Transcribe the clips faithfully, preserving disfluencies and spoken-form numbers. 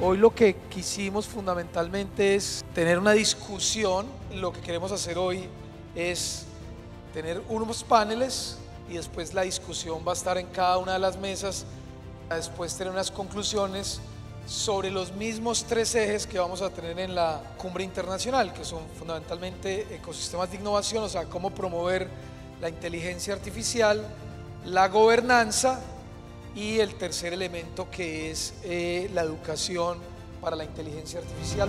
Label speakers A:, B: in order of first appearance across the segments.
A: Hoy lo que quisimos fundamentalmente es tener una discusión. Lo que queremos hacer hoy es tener unos paneles y después la discusión va a estar en cada una de las mesas. Después tener unas conclusiones sobre los mismos tres ejes que vamos a tener en la cumbre internacional, que son fundamentalmente ecosistemas de innovación, o sea, cómo promover la inteligencia artificial, la gobernanza y el tercer elemento, que es eh, la educación para la inteligencia artificial.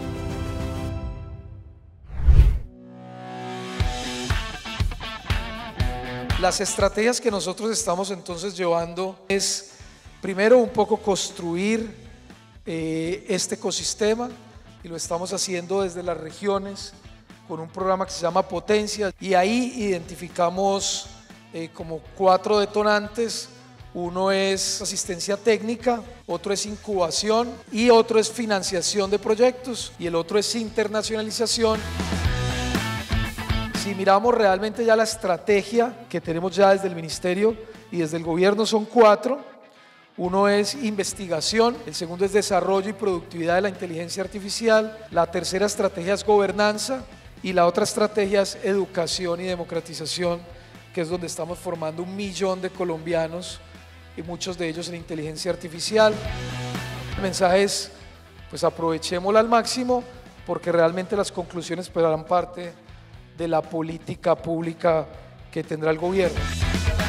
A: Las estrategias que nosotros estamos entonces llevando es, primero, un poco construir eh, este ecosistema, y lo estamos haciendo desde las regiones con un programa que se llama Potencia, y ahí identificamos eh, como cuatro detonantes. Uno es asistencia técnica, otro es incubación y otro es financiación de proyectos, y el otro es internacionalización. Si miramos realmente ya la estrategia que tenemos ya desde el ministerio y desde el gobierno, son cuatro. Uno es investigación, el segundo es desarrollo y productividad de la inteligencia artificial, la tercera estrategia es gobernanza y la otra estrategia es educación y democratización, que es donde estamos formando un millón de colombianos y muchos de ellos en inteligencia artificial. El mensaje es, pues aprovechémosla al máximo, porque realmente las conclusiones serán parte de la política pública que tendrá el gobierno.